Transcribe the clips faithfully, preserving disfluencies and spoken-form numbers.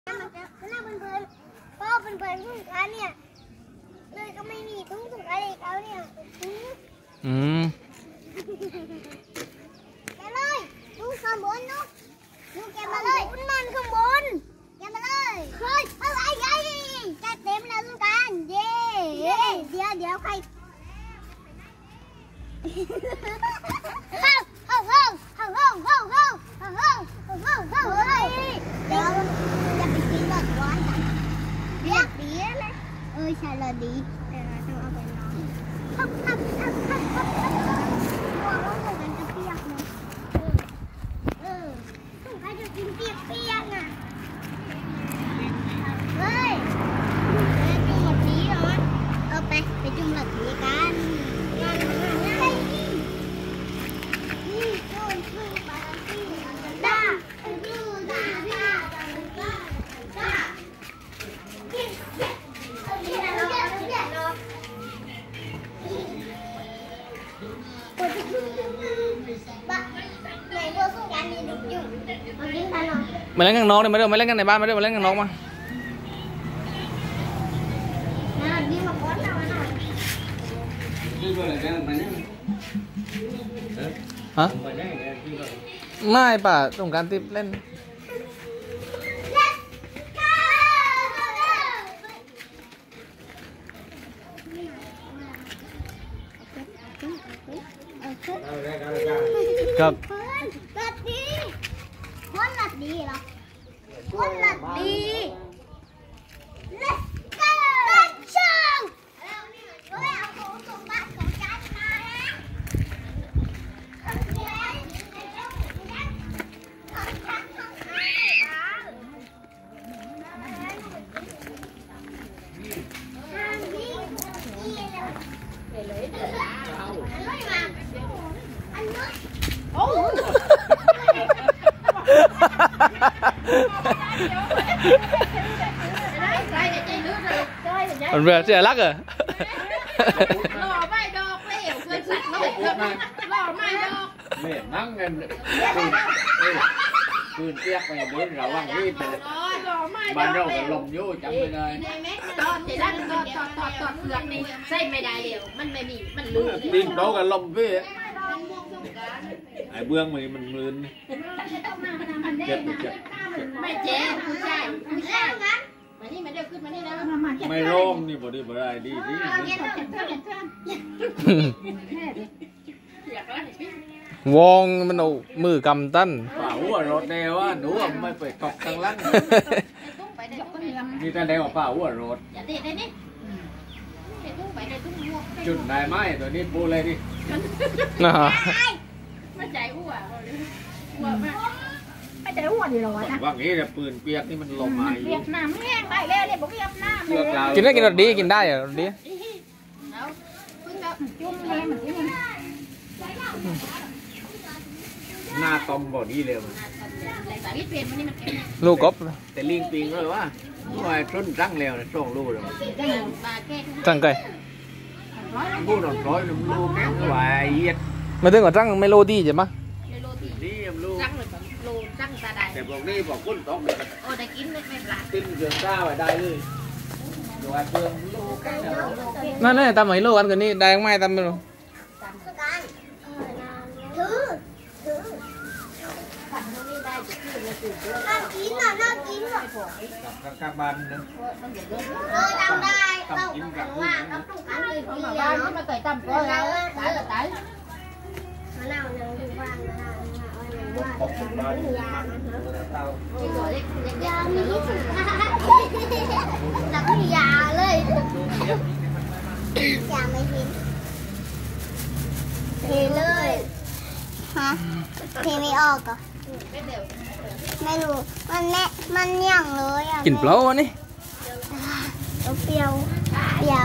หน้าเพื่อนๆพ่อเพื่อนๆทุกการเนี่ยเลยก็ไม่มีทุกทุกอะไรเขาเนี่ยอืมแกเลยดูข้างบนเนาะดูแกมาเลยคุณนอนข้างบนแกมาเลยเฮ้ยอะไรไอ้แกเต็มแล้วทุกการเย้เย้เดี๋ยวเดี๋ยวใครเข้าเข้าเข้าเข้าเข้าเข้าเข้าเข้าเข้าเข้าเข้าเฮ้ยเดี๋ยวจะไปกินรสหวานกันเรียกดีเลยเออใช่เลยดีเดี๋ยวเราจะเอาไปนอนเข้าเข้าเข้าเข้าเข้าตัวเราเหมือนกันจะเปียกเนาะเออต้องใครจะกินเปียกเปียกอ่ะเฮ้ยไปจุ่มหลอดดีเหรอเออไปไปจุ่มหลอดดีกันมาเล่นกับน้องเลยมาเร็วมาเล่นกันในบ้านมาเร็วมาเล่นกับน้องมาฮะไม่ป่ะต้องการติดเล่นกับหลัดดีคนหลัดดีเหรอคนหลัดดี let's go let's show เฮ้ยเอาของสมบัติของฉันมาโอ้มันเรือเสียรักเหรอหล่อไม่ดอกเลี้ยวเกินสัตว์หล่อหล่อไม่ดอกเม่นั่งเงินปืนเปียกไปเดินระวังรีบเลยบ้านเราก็ลมยู่จำไม่ได้ตอดจะด้านตอดตอดตอดตอดเปลือกนี่ใส่ไม่ได้เดียวมันไม่มีมันลื่นดินโตกับลมพี่ไอ้เบื้องมันมันมืนเจ็บเจ็บไม่เจ็บผู้ชายผู้ชายมานี่มาเดี๋ยวขึ้นมานี่นะไม่ร้องนี่บ่ดีบ่ได้ดีดีวงมันเอามือกำตั้นป่าหัวรถแนวว่าหนูไม่ไปตกทางล่างนี่แต่แนวป่าหัวรถจุดได้ไหมตัวนี้ปูเลยดินะไม่ใจหัวหัวมากไม่ใจหัวดีหรอวะนะว่างนี้แต่ปืนเปียกนี่มันลมมาอยู่เปียกน้ำแห้งไปแล้วเลยบอกเปียกน้ำกินได้กินรสดีกินได้เหรอรสดีจุ่มเลยเหมือนที่นี่หน้าต้มบ่ดีเลยมันลูกกบแต่ลิงปิงเลยว่าว่าต้นรังแล้วส่งลูกเลยจังไก่ลูกนอนร้อยลูกลูกแก่ไหวเย็ดมาถึงกับจังเมโลดี้ใช่ไหมนี่ลูกจังเลยลูกจังตาได้แต่บอกนี่บอกกุ้นต้องเลยโอ้ได้กินไม่เป็นไรกินเกลือข้าวได้เลยดูไอ้เกลือลูกนั่นนี่ตามไหนลูกกันกันนี่ได้ไม่ตามไม่รู้ถือถือน่ากินอ่ะน่ากินอ่ะกับกับบ้านนึงเออทำได้ต้องกินกับว่ากับลูกอันนี้ของบ้านที่มาต่อยต่ำก็แล้วตายละตายมะนาวยังดูว่างมะนาวว่างว่างยายามีหนักยาเลยยาไม่ทิ้งเทเลยฮะเทไม่ออกอ่ะไม่รู้มันแน่มันยังเลยอ่ะกินเปล่าวันนี้เปรี้ยวเปรี้ยว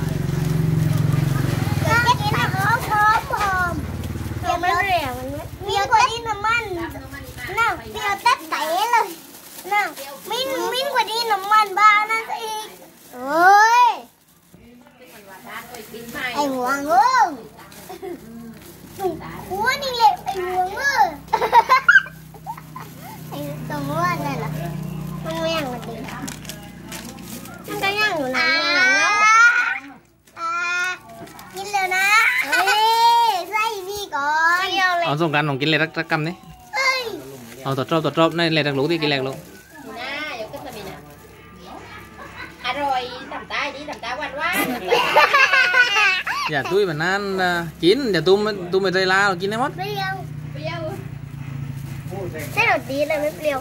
ก็กินน้ำมันพร้อมพร้อมเปรี้ยวมันเรียงมันเปรี้ยวกว่าที่น้ำมันน่าเปรี้ยวตัดไตเลยน่ามิ้นมิ้นกว่าที่น้ำมันบ้านั่นอีกเฮ้ยไอ้หัวงู หัวนี่เลยไอ้หัวงูไอ้ตัวหัวนั่นแหละมันแม่งมันดีเอาสงการของกินเลยรักรักกรรมนี่เอาตัวจรอบตัวจรอบนี่เลยรักรู้ที่กินแรกรู้น่าเดี๋ยวก็จะมีนะอร่อยตำตาดีตำตาหวานหวานอย่าตุ้ยแบบนั้นนะกินอย่าตุ้มตุ้มไปใจลาวกินได้หมดเปรี้ยวเปรี้ยวใช่รสดีเลยไม่เปรี้ยว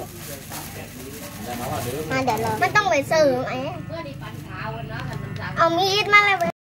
มาเดี๋ยวรอมันต้องไปซื้อไหมเมื่อดีปันขาวเนาะมันมันเอามีดมาเลย